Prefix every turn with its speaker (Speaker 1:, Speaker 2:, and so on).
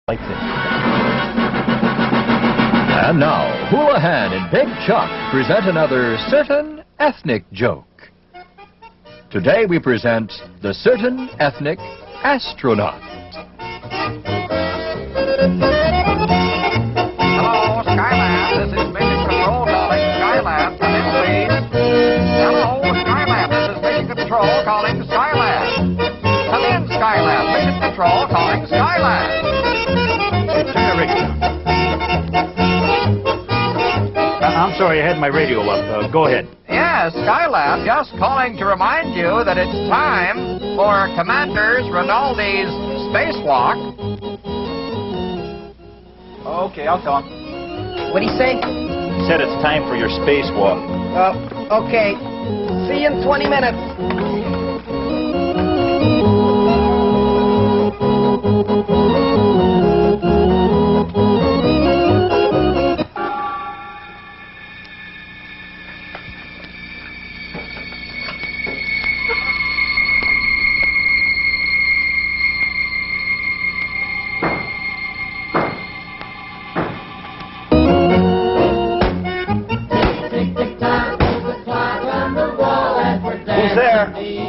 Speaker 1: like this. And now, Houlihan and Big Chuck present another certain ethnic joke. Today we present the certain ethnic astronaut.
Speaker 2: Hello, Skylab. This is Mission Control calling. Skylab, come in, please. Hello, Skylab. This is Mission Control calling Skylab. Come in, Skylab. Mission Control calling Skylab.
Speaker 3: Turn the radio down. I'm sorry, I had my radio up. Go ahead.
Speaker 2: Yes, Skylab, just calling to remind you that it's time for Commander Rinaldi's spacewalk.
Speaker 3: Okay, I'll tell him.
Speaker 4: What'd he say?
Speaker 3: He said it's time for your spacewalk.
Speaker 4: Okay. See you in 20 minutes.
Speaker 3: Who's there?